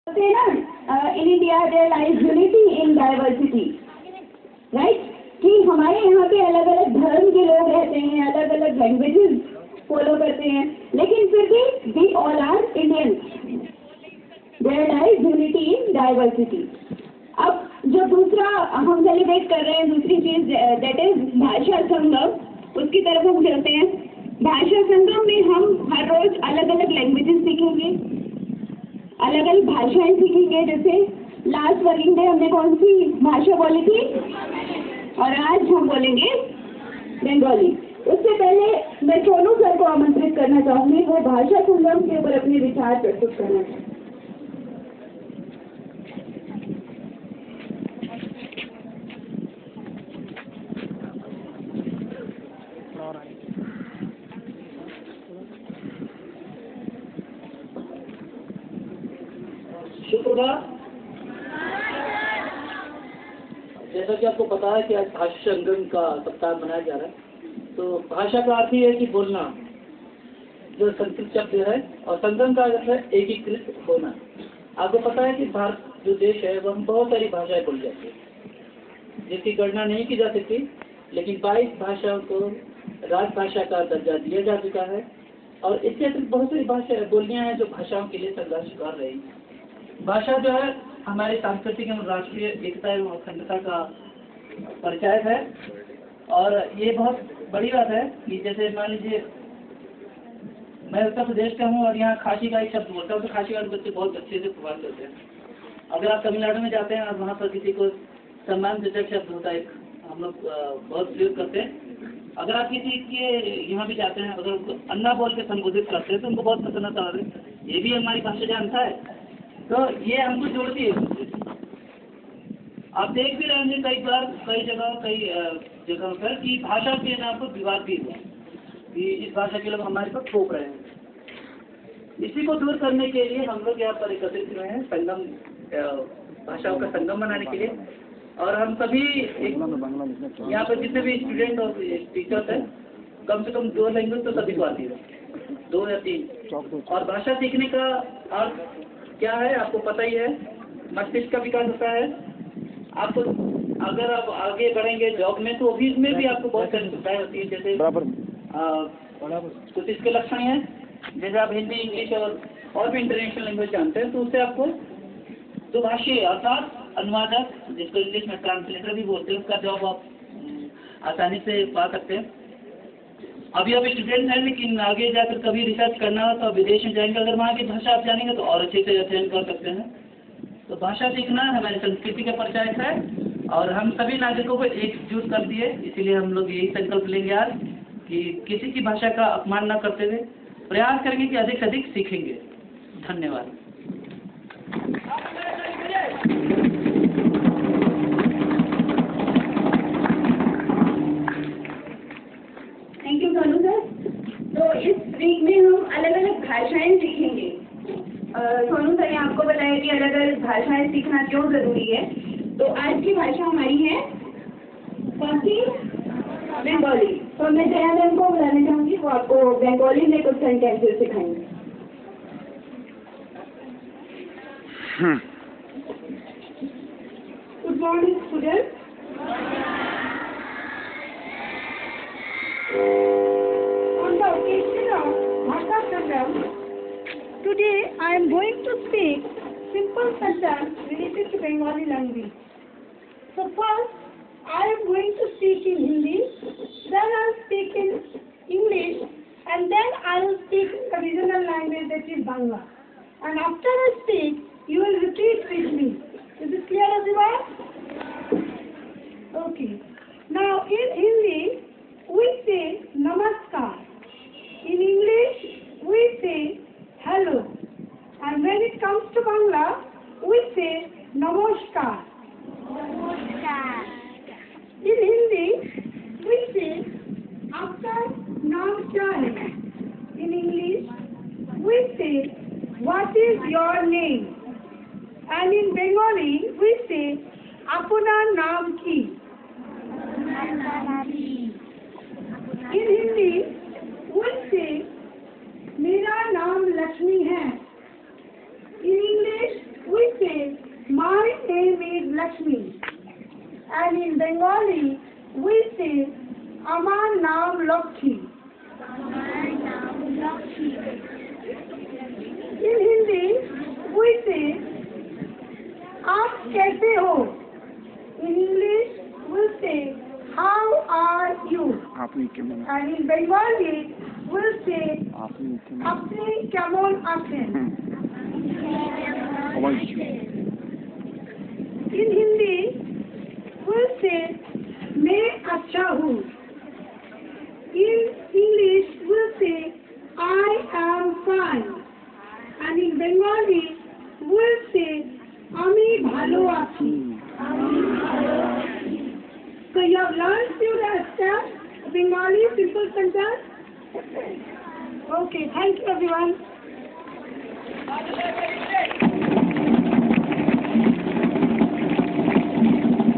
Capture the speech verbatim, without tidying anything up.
बोलते हैं ना, in India there lies unity in diversity, right? कि हमारे यहाँ पे अलग अलग धर्म के लोग रहते हैं, अलग अलग लैंग्वेजेस फॉलो करते हैं, लेकिन फिर भी we all are Indians. There lies unity in diversity. अब जो दूसरा हम सेलिब्रेट कर रहे हैं, दूसरी चीज दैट इज भाषा संगम, उसकी तरफ हम चलते हैं। भाषा संगम में हम हर रोज अलग अलग लैंग्वेजेस सीखेंगे, अलग अलग भाषाएं सीखेंगे। जैसे लास्ट वर्किंग डे हमने कौन सी भाषा बोली थी, और आज हम बोलेंगे बंगाली। उससे पहले मैं सोनू सर को आमंत्रित करना चाहूंगी, वो भाषा संगम के ऊपर अपने विचार प्रस्तुत करना चाहूँगी। सुप्रभात। जैसा कि आपको पता है कि आज भाषा संगम का सप्ताह मनाया जा रहा है, तो भाषा का अर्थ ही है कि बोलना, जो संस्कृत शब्द है, और संगम का अर्थ है एकीकृत होना। आपको पता है कि भारत जो देश है वह बहुत सारी भाषाएं बोली जाती है, जिसकी गणना नहीं की जा सकती, लेकिन बाईस भाषाओं को राजभाषा का दर्जा दिया जा चुका है। और इसके अतिरिक्त बहुत सारी भाषाएं बोलियां हैं जो भाषाओं के लिए संघर्ष कर रही हैं। भाषा जो है हमारी सांस्कृतिक एवं राष्ट्रीय एकता एवं अखंडता का परिचायक है। और ये बहुत बड़ी बात है कि जैसे मान लीजिए मैं उत्तर प्रदेश का हूँ और यहाँ खासी का एक शब्द बोलता हूँ, तो खासी वाले बच्चे बहुत अच्छे से प्रभावित होते हैं। अगर आप तमिलनाडु में जाते हैं और वहाँ पर किसी को सम्मान सूचक शब्द होता है, हम लोग बहुत प्रयोग करते हैं। अगर आप किसी के यहाँ भी जाते हैं, अगर उनको अन्ना बोल के संबोधित करते हैं तो उनको बहुत पसंद आता है, ये भी हमारी भाषा जानता है। तो ये हमको जोड़ती है। आप देख भी रहे होंगे कई बार कई जगह कई जगहों पर कि भाषा के नाम पर विवाद भी हुआ कि इस भाषा के लोग हमारे पर थोप रहे हैं। इसी को दूर करने के लिए हम लोग यहाँ पर एकत्रित हुए हैं संगम, भाषाओं का संगम बनाने के लिए। और हम सभी यहाँ पर जितने भी स्टूडेंट और टीचर्स हैं, कम से कम दो लैंग्वेज तो सभी को आती है, दो या तीन। और भाषा सीखने का अर्थ क्या है आपको पता ही है, मस्तिष्क का विकास होता है। आपको अगर आप आगे बढ़ेंगे जॉब में तो भी इसमें भी आपको बहुत सारी सुविधाएं होती है। जैसे कुछ इसके लक्षण हैं, जैसे आप हिंदी, इंग्लिश और और भी इंटरनेशनल लैंग्वेज जानते हैं, तो उससे आपको दुभाषी अर्थात अनुवादक, जिसको इंग्लिश में ट्रांसलेटर भी बोलते हैं, उसका जॉब आप आसानी से पा सकते हैं। अभी आप स्टूडेंट हैं, लेकिन आगे जाकर कभी रिसर्च करना हो तो विदेश में जाएंगे, अगर वहाँ की भाषा आप जानेंगे तो और अच्छे से अध्ययन कर सकते हैं। तो भाषा सीखना हमारी संस्कृति का परिचायक है और हम सभी नागरिकों को एकजुट कर दिए। इसीलिए हम लोग यही संकल्प लेंगे आज कि किसी की भाषा का अपमान न करते हुए प्रयास करेंगे कि अधिक से अधिक सीखेंगे। धन्यवाद। Thank you Sonu sir. तो इस वीक में हम अलग अलग भाषाएं सीखेंगे। सोनू सर ने आपको बताया कि अलग अलग भाषाएं सीखना क्यों जरूरी है। तो आज की भाषा हमारी है कौन सी? बंगाली। तो मैं जया मैम को बुलाना चाहूँगी, वो आपको बंगाली में कुछ सेंटेंसेस सिखाएंगे। Good morning student. On the occasion of Bhasha Sangam, today I am going to speak simple sentences related to Bengali language. So first, I am going to speak in Hindi, then I will speak in English, and then I will speak the regional language, that is Bangla. And after I speak, you will repeat with me. Is it clear, everyone? Okay. Now in Hindi, we say namaskar. In English, we say hello. And when it comes to Bangla, we say namaskar. Namaskar. In Hindi, we say aapka naam kya hai? In English, we say what is your name? And in Bengali, we say apunar naam ki. In Hindi, we say मेरा नाम लक्ष्मी है. In English, we Lakshmi. And in Bengali, we say, Amar Naam Lakshmi. In Hindi, we say, Aap kaise ho? In English, we say, how are you? आपने केमन And in Bengali, we say, आपने केमन apni kemon achen? How are you? In Hindi, we say, मैं अच्छा हूँ. In English, we say, I am fine. And in Bengali, we say, আমি ভালো আছি. So you have learned few steps, Bengali simple sentence. Okay, thank you everyone.